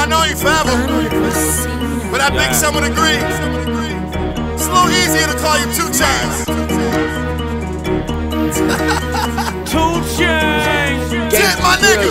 I know you forever, but I think some would agree. It's a little easier to call you 2 Chainz. 2 Chainz. Get my nigga.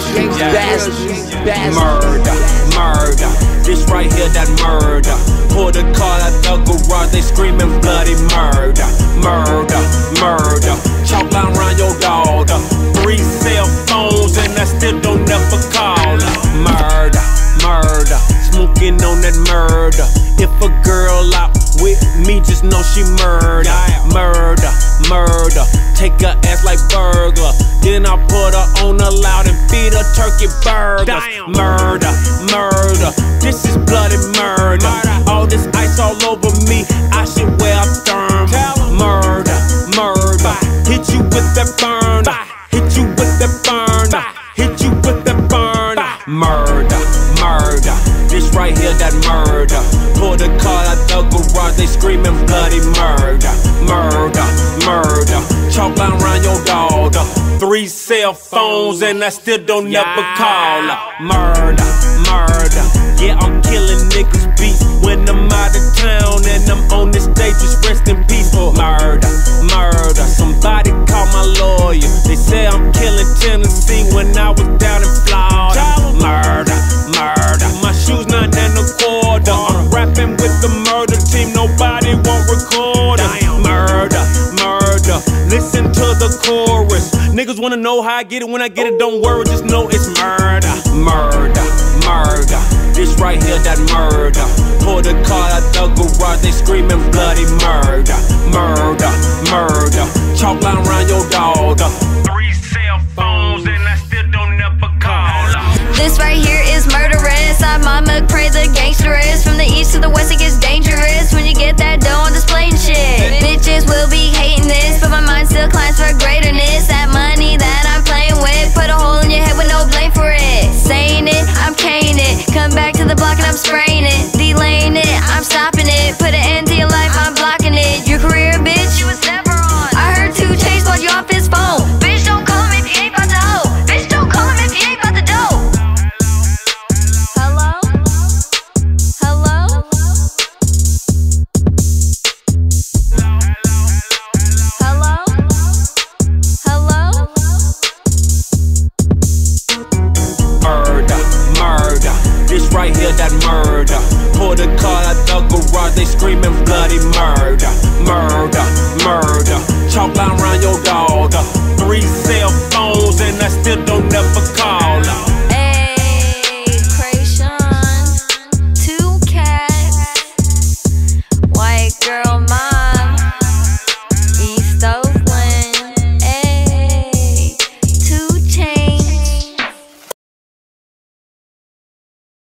Murder, murder. This right here, that murder. Pull the car out the garage, they screaming bloody murder. Murder, murder. Chalk line around your daughter. 3 cell phones and I still don't never call her. Murder, murder. Smoking on that murder. If a girl out with me, just know she murder. Murder, murder. Take her ass like burglar. Then I put her on a loud and feed her turkey burgers. Murder, murder. This is bloody murder. All this ice all over me, I should wear a thermal. Murder, murder. Hit you with that burner. Hit you with that burner. Hit you with that burner. Murder, murder. This right here, that murder. Pull the car out the garage, they screaming bloody murder. Murder, murder. Chalk line around your daughter. 3 cell phones and I still don't never call her. Murder, murder. Yeah, I'm killing niggas beats when I'm out of town and I'm on this stage, just rest in peace. Murder, murder. Somebody call my lawyer. They say I'm killing Tennessee when I was down in Florida. Murder, murder. My shoes 9 1/4. I'm rapping with the murder team, nobody won't record it. Murder, murder. Listen to the chorus. Niggas wanna know how I get it. When I get it, don't worry, just know it's murder. Murder, murder. This right here, that murder. Pull the car out the garage, they screaming bloody murder. Murder, murder. Chalk line around your daughter. 3 cell phones and I still don't never call her. This right here is murderous. I'm Mama, pray the gangsteress. From the east to the west, it gets dangerous. When you get that